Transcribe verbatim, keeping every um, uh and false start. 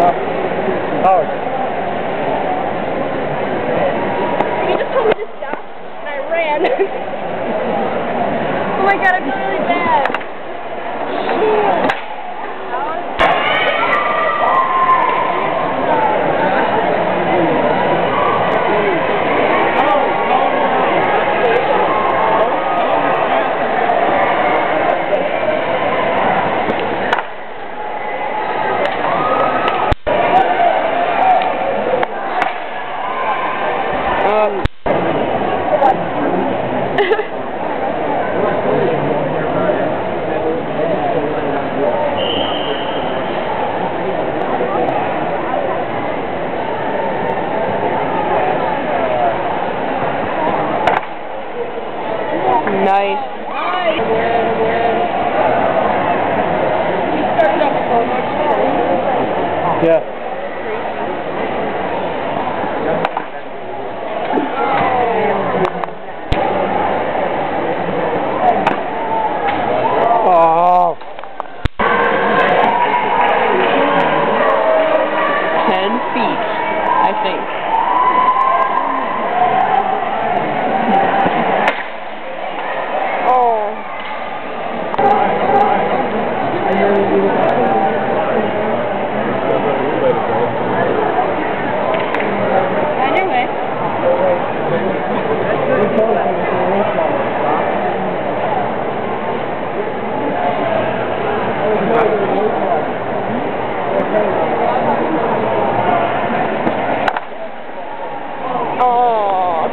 Howard. You just told me to stop, and I ran. Oh my god, I'm really bad. Um. Nice. Yeah.